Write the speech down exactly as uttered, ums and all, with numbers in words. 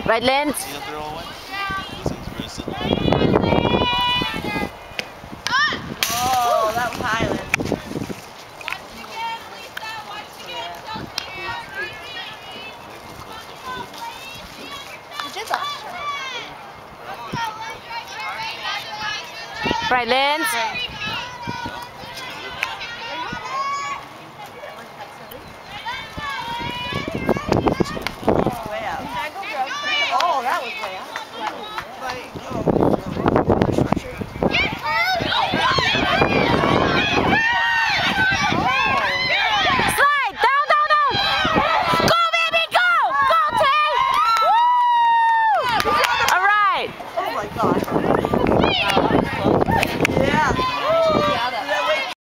Right, Lance? Oh, that was Highland. You did last year. Right, Lance?